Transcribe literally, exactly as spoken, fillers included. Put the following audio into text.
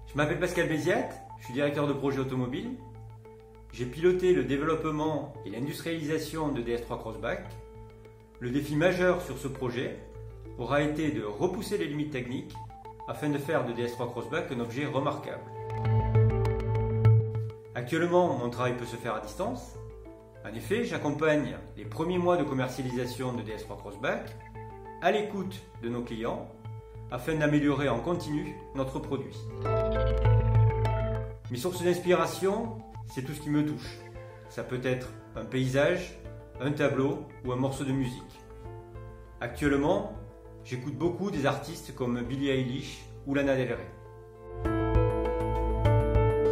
Je m'appelle Pascal Béziat, je suis directeur de projet automobile. J'ai piloté le développement et l'industrialisation de D S trois Crossback. Le défi majeur sur ce projet aura été de repousser les limites techniques afin de faire de D S trois Crossback un objet remarquable. Actuellement, mon travail peut se faire à distance. En effet, j'accompagne les premiers mois de commercialisation de D S trois Crossback à l'écoute de nos clients afin d'améliorer en continu notre produit. Mes sources d'inspiration, c'est tout ce qui me touche. Ça peut être un paysage, un tableau ou un morceau de musique. Actuellement, j'écoute beaucoup des artistes comme Billie Eilish ou Lana Del Rey.